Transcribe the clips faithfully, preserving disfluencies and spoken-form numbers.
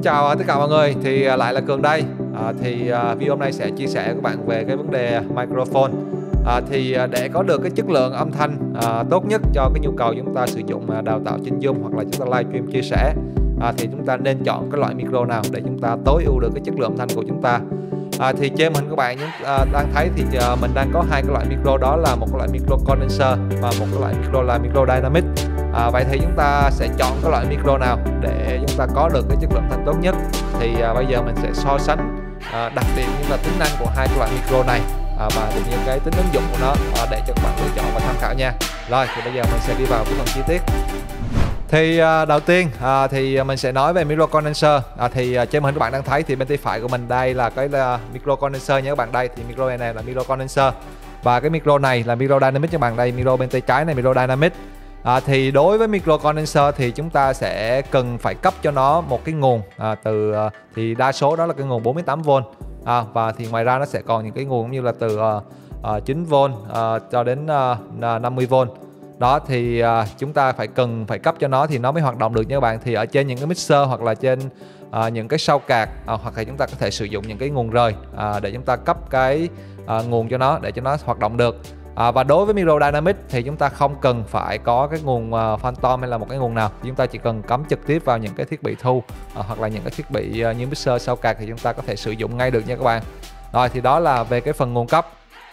Xin chào tất cả mọi người, thì à, lại là Cường đây. à, Thì à, video hôm nay sẽ chia sẻ với các bạn về cái vấn đề microphone. à, Thì à, để có được cái chất lượng âm thanh à, tốt nhất cho cái nhu cầu chúng ta sử dụng à, đào tạo trên Zoom hoặc là chúng ta livestream chia sẻ, à, thì chúng ta nên chọn cái loại micro nào để chúng ta tối ưu được cái chất lượng âm thanh của chúng ta. à, Thì trên hình các bạn à, đang thấy thì à, mình đang có hai cái loại micro, đó là một cái loại micro condenser và một cái loại micro là micro dynamic. À, vậy thì chúng ta sẽ chọn cái loại micro nào để chúng ta có được cái chất lượng thanh tốt nhất. Thì à, bây giờ mình sẽ so sánh à, đặc điểm như là tính năng của hai cái loại micro này à, và cũng như cái tính ứng dụng của nó à, để cho các bạn lựa chọn và tham khảo nha. Rồi thì bây giờ mình sẽ đi vào cái phần chi tiết. Thì à, đầu tiên à, thì mình sẽ nói về micro condenser. à, Thì à, trên màn hình các bạn đang thấy thì bên tay phải của mình đây là cái là micro condenser nha các bạn. Đây thì micro này, này là micro condenser, và cái micro này là micro dynamic nha các bạn. Đây micro bên tay trái này micro dynamic. À, thì đối với micro condenser thì chúng ta sẽ cần phải cấp cho nó một cái nguồn à, từ à, thì đa số đó là cái nguồn bốn mươi tám vôn, à, và thì ngoài ra nó sẽ còn những cái nguồn như là từ à, à, chín vôn à, cho đến à, năm mươi vôn. Đó thì à, chúng ta phải cần phải cấp cho nó thì nó mới hoạt động được nha các bạn. Thì ở trên những cái mixer hoặc là trên à, những cái sau card à, hoặc là chúng ta có thể sử dụng những cái nguồn rời à, để chúng ta cấp cái à, nguồn cho nó để cho nó hoạt động được. À, và đối với micro dynamic thì chúng ta không cần phải có cái nguồn uh, phantom hay là một cái nguồn nào, chúng ta chỉ cần cắm trực tiếp vào những cái thiết bị thu uh, hoặc là những cái thiết bị uh, như mixer sau card thì chúng ta có thể sử dụng ngay được nha các bạn. Rồi thì đó là về cái phần nguồn cấp.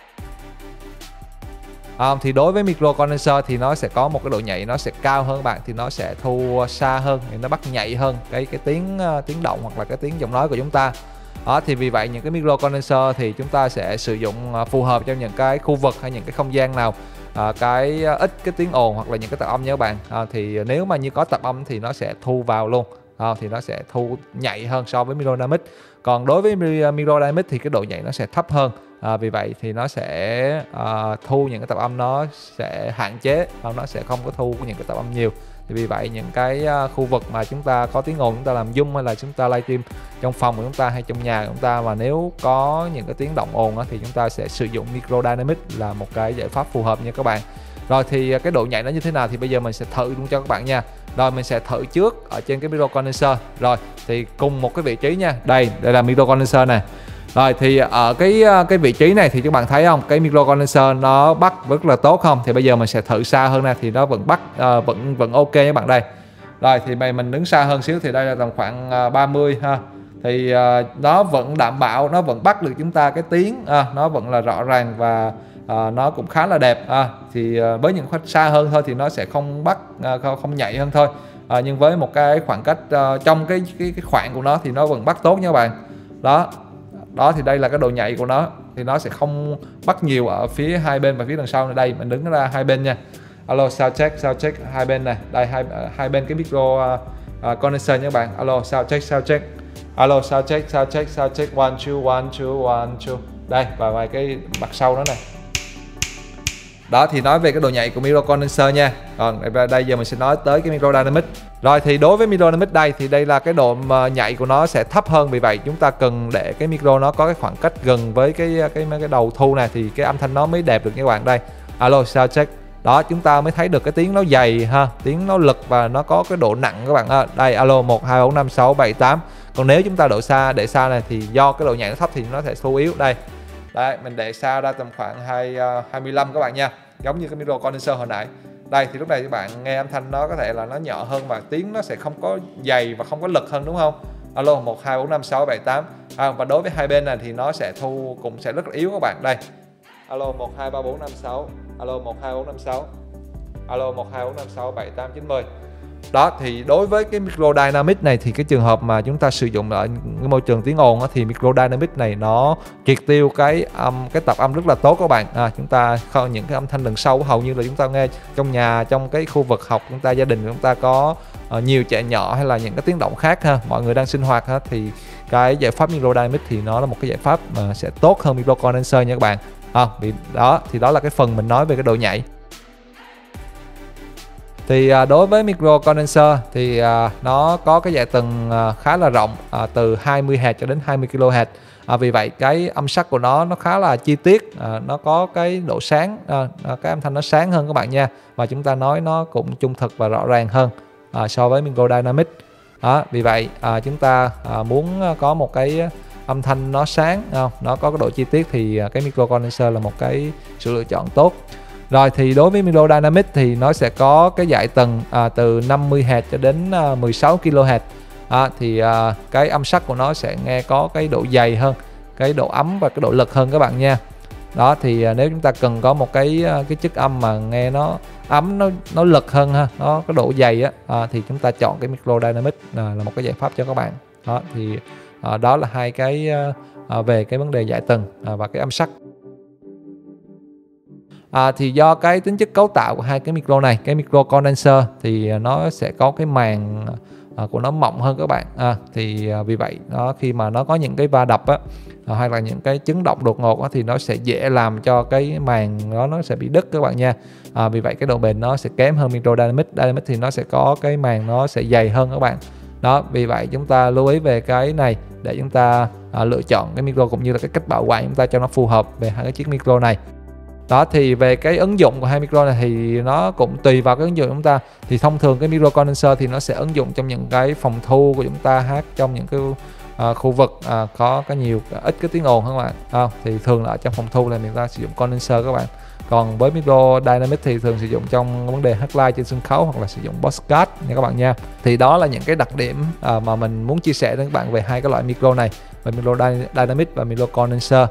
À, thì đối với micro condenser thì nó sẽ có một cái độ nhạy nó sẽ cao hơn các bạn, thì nó sẽ thu xa hơn, thì nó bắt nhạy hơn cái cái tiếng uh, tiếng động hoặc là cái tiếng giọng nói của chúng ta. Đó, thì vì vậy những cái micro condenser thì chúng ta sẽ sử dụng phù hợp cho những cái khu vực hay những cái không gian nào à, cái ít cái tiếng ồn hoặc là những cái tạp âm nha các bạn. à, Thì nếu mà như có tạp âm thì nó sẽ thu vào luôn, à, thì nó sẽ thu nhạy hơn so với micro dynamic. Còn đối với micro dynamic thì cái độ nhạy nó sẽ thấp hơn, à, vì vậy thì nó sẽ à, thu những cái tạp âm nó sẽ hạn chế, nó sẽ không có thu những cái tạp âm nhiều. Thì vì vậy những cái khu vực mà chúng ta có tiếng ồn, chúng ta làm Zoom hay là chúng ta livestream trong phòng của chúng ta hay trong nhà của chúng ta mà nếu có những cái tiếng động ồn đó, thì chúng ta sẽ sử dụng micro dynamic là một cái giải pháp phù hợp nha các bạn. Rồi thì cái độ nhạy nó như thế nào thì bây giờ mình sẽ thử luôn cho các bạn nha. Rồi mình sẽ thử trước ở trên cái micro condenser. Rồi thì cùng một cái vị trí nha. Đây, đây là micro condenser này. Rồi thì ở cái cái vị trí này thì các bạn thấy không, cái micro condenser nó bắt rất là tốt không. Thì bây giờ mình sẽ thử xa hơn nè, thì nó vẫn bắt uh, vẫn vẫn ok các bạn. Đây rồi thì mày mình đứng xa hơn xíu thì đây là tầm khoảng uh, ba mươi ha, thì uh, nó vẫn đảm bảo, nó vẫn bắt được chúng ta cái tiếng, uh, nó vẫn là rõ ràng và uh, nó cũng khá là đẹp. uh, thì uh, với những khoảng xa hơn thôi thì nó sẽ không bắt uh, không, không nhạy hơn thôi, uh, nhưng với một cái khoảng cách uh, trong cái, cái cái khoảng của nó thì nó vẫn bắt tốt nha các bạn. Đó đó thì đây là cái độ nhạy của nó, thì nó sẽ không bắt nhiều ở phía hai bên và phía đằng sau này. Đây mình đứng ra hai bên nha. Alo sound check sound check hai bên này, đây hai hai bên cái micro uh, uh, condenser nha các bạn. Alo sound check sound check, alo sound check sound check sound check one two one two one two. Đây và vài cái mặt sau đó này. Đó thì nói về cái độ nhạy của micro condenser nha. Còn đây giờ mình sẽ nói tới cái micro dynamic. Rồi thì đối với micro dynamic đây thì đây là cái độ nhạy của nó sẽ thấp hơn, vì vậy chúng ta cần để cái micro nó có cái khoảng cách gần với cái cái cái đầu thu này thì cái âm thanh nó mới đẹp được nha các bạn. Đây alo sound check. Đó chúng ta mới thấy được cái tiếng nó dày ha, tiếng nó lực và nó có cái độ nặng các bạn. À, đây alo một hai bốn năm sáu bảy tám. Còn nếu chúng ta độ xa để xa này thì do cái độ nhạy nó thấp thì nó sẽ thu yếu. Đây đây mình để xa ra tầm khoảng hai, uh, hai mươi lăm các bạn nha, giống như cái micro condenser hồi nãy. Đây thì lúc này các bạn nghe âm thanh nó có thể là nó nhỏ hơn và tiếng nó sẽ không có dày và không có lực hơn, đúng không? Alo một hai bốn năm sáu bảy tám. À, và đối với hai bên này thì nó sẽ thu cũng sẽ rất là yếu các bạn. Đây alo một hai ba bốn năm sáu, alo một hai bốn năm sáu, alo một hai bốn năm sáu bảy tám chín mươi. Đó thì đối với cái micro dynamic này thì cái trường hợp mà chúng ta sử dụng ở cái môi trường tiếng ồn thì micro dynamic này nó triệt tiêu cái âm cái tạp âm rất là tốt các bạn. À, chúng ta không những cái âm thanh đằng sau hầu như là chúng ta nghe trong nhà, trong cái khu vực học chúng ta, gia đình chúng ta có uh, nhiều trẻ nhỏ hay là những cái tiếng động khác ha, mọi người đang sinh hoạt ha, thì cái giải pháp micro dynamic thì nó là một cái giải pháp mà sẽ tốt hơn micro condenser nha các bạn. À, vì đó thì đó là cái phần mình nói về cái độ nhạy. Thì à, đối với micro condenser thì à, nó có cái dải tầng à, khá là rộng, à, từ hai mươi héc cho đến hai mươi ki lô héc. À, vì vậy cái âm sắc của nó nó khá là chi tiết, à, nó có cái độ sáng, à, cái âm thanh nó sáng hơn các bạn nha, và chúng ta nói nó cũng trung thực và rõ ràng hơn à, so với micro dynamic. Đó, vì vậy à, chúng ta à, muốn có một cái âm thanh nó sáng không? Nó có cái độ chi tiết thì cái micro condenser là một cái sự lựa chọn tốt. Rồi thì đối với micro dynamic thì nó sẽ có cái dải tầng à, từ năm mươi héc cho đến à, mười sáu ki lô héc. À, thì à, cái âm sắc của nó sẽ nghe có cái độ dày hơn, cái độ ấm và cái độ lực hơn các bạn nha. Đó thì à, nếu chúng ta cần có một cái cái chất âm mà nghe nó ấm, nó nó lực hơn ha, nó có độ dày á, à, thì chúng ta chọn cái micro dynamic à, là một cái giải pháp cho các bạn. Đó thì à, đó là hai cái à, về cái vấn đề dải tầng à, và cái âm sắc. À, thì do cái tính chất cấu tạo của hai cái micro này, cái micro condenser thì nó sẽ có cái màng à, của nó mỏng hơn các bạn. À, thì à, vì vậy nó khi mà nó có những cái va đập á, à, hay là những cái chấn động đột ngột á, thì nó sẽ dễ làm cho cái màng đó nó sẽ bị đứt các bạn nha. À, vì vậy cái độ bền nó sẽ kém hơn micro dynamic. Dynamic thì nó sẽ có cái màng nó sẽ dày hơn các bạn. Đó, vì vậy chúng ta lưu ý về cái này để chúng ta à, lựa chọn cái micro cũng như là cái cách bảo quản chúng ta cho nó phù hợp về hai cái chiếc micro này. Đó thì về cái ứng dụng của hai micro này thì nó cũng tùy vào cái ứng dụng của chúng ta. Thì thông thường cái micro condenser thì nó sẽ ứng dụng trong những cái phòng thu của chúng ta, hát trong những cái uh, khu vực uh, có cái nhiều ít cái tiếng ồn các bạn. À, thì thường là ở trong phòng thu là người ta sử dụng condenser các bạn. Còn với micro dynamic thì thường sử dụng trong vấn đề hát live trên sân khấu hoặc là sử dụng podcast nha các bạn nha. Thì đó là những cái đặc điểm uh, mà mình muốn chia sẻ với các bạn về hai cái loại micro này, về micro dynamic và micro condenser.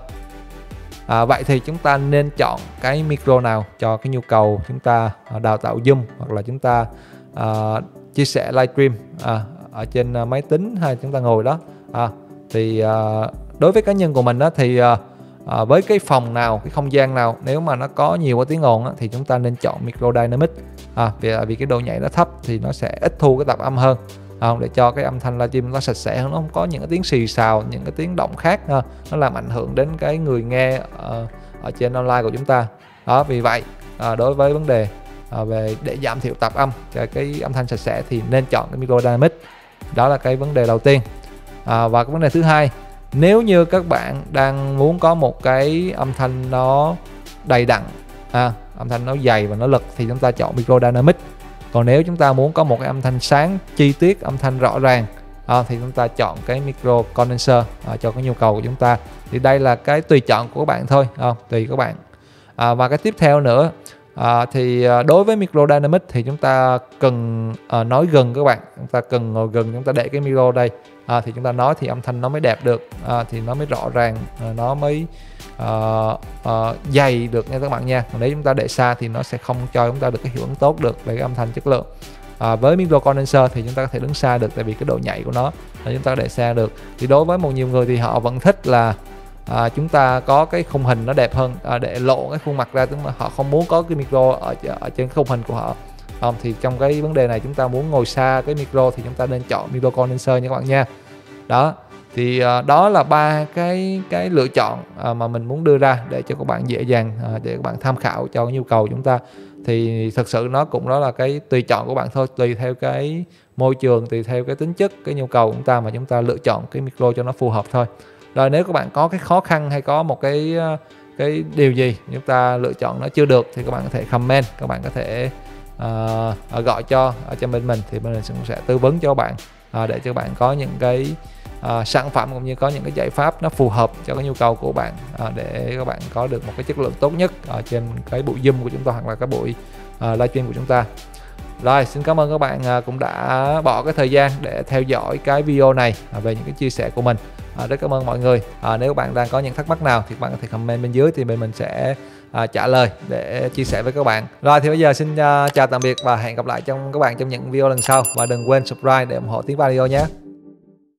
À, vậy thì chúng ta nên chọn cái micro nào cho cái nhu cầu chúng ta à, đào tạo Zoom hoặc là chúng ta à, chia sẻ livestream à, ở trên à, máy tính hay chúng ta ngồi đó. À, thì à, đối với cá nhân của mình đó, thì à, à, với cái phòng nào, cái không gian nào nếu mà nó có nhiều cái tiếng ồn á, thì chúng ta nên chọn micro dynamic. À, vì, vì cái độ nhạy nó thấp thì nó sẽ ít thu cái tạp âm hơn. À, để cho cái âm thanh livestream nó sạch sẽ hơn, nó không có những cái tiếng xì xào, những cái tiếng động khác ha, nó làm ảnh hưởng đến cái người nghe uh, ở trên online của chúng ta. Đó, vì vậy uh, đối với vấn đề uh, về để giảm thiểu tạp âm cho cái âm thanh sạch sẽ thì nên chọn cái micro dynamic. Đó là cái vấn đề đầu tiên. À, và cái vấn đề thứ hai, nếu như các bạn đang muốn có một cái âm thanh nó đầy đặn, à, âm thanh nó dày và nó lực thì chúng ta chọn micro dynamic. Còn nếu chúng ta muốn có một cái âm thanh sáng, chi tiết, âm thanh rõ ràng à, thì chúng ta chọn cái micro condenser à, cho cái nhu cầu của chúng ta. Thì đây là cái tùy chọn của các bạn thôi, à, tùy các bạn. À, và cái tiếp theo nữa à, thì đối với micro dynamic thì chúng ta cần à, nói gần các bạn, chúng ta cần ngồi gần, chúng ta để cái micro đây à, thì chúng ta nói thì âm thanh nó mới đẹp được, à, thì nó mới rõ ràng, à, nó mới Uh, uh, dày được nha các bạn nha. Còn nếu chúng ta để xa thì nó sẽ không cho chúng ta được cái hiệu ứng tốt được về cái âm thanh chất lượng. Uh, với micro condenser thì chúng ta có thể đứng xa được, tại vì cái độ nhạy của nó là chúng ta để xa được. Thì đối với một nhiều người thì họ vẫn thích là uh, chúng ta có cái khung hình nó đẹp hơn, uh, để lộ cái khuôn mặt ra, tức là họ không muốn có cái micro ở, ở trên khung hình của họ. Um, thì trong cái vấn đề này chúng ta muốn ngồi xa cái micro thì chúng ta nên chọn micro condenser nha các bạn nha. Đó. Thì uh, đó là ba cái cái lựa chọn uh, mà mình muốn đưa ra để cho các bạn dễ dàng uh, để các bạn tham khảo cho cái nhu cầu chúng ta. Thì thực sự nó cũng đó là cái tùy chọn của bạn thôi, tùy theo cái môi trường, tùy theo cái tính chất, cái nhu cầu của chúng ta mà chúng ta lựa chọn cái micro cho nó phù hợp thôi. Rồi nếu các bạn có cái khó khăn hay có một cái uh, cái điều gì chúng ta lựa chọn nó chưa được thì các bạn có thể comment, các bạn có thể uh, gọi cho ở trên bên mình thì bên mình sẽ tư vấn cho các bạn uh, để cho các bạn có những cái À, sản phẩm cũng như có những cái giải pháp nó phù hợp cho cái nhu cầu của bạn à, để các bạn có được một cái chất lượng tốt nhất ở trên cái buổi Zoom của chúng ta hoặc là cái buổi à, livestream của chúng ta. Rồi, xin cảm ơn các bạn à, cũng đã bỏ cái thời gian để theo dõi cái video này à, về những cái chia sẻ của mình. À, rất cảm ơn mọi người. À, nếu các bạn đang có những thắc mắc nào thì các bạn có thể comment bên dưới thì bên mình sẽ à, trả lời để chia sẻ với các bạn. Rồi thì bây giờ xin à, chào tạm biệt và hẹn gặp lại trong các bạn trong những video lần sau, và đừng quên subscribe để ủng hộ Tiếng Valio nhé.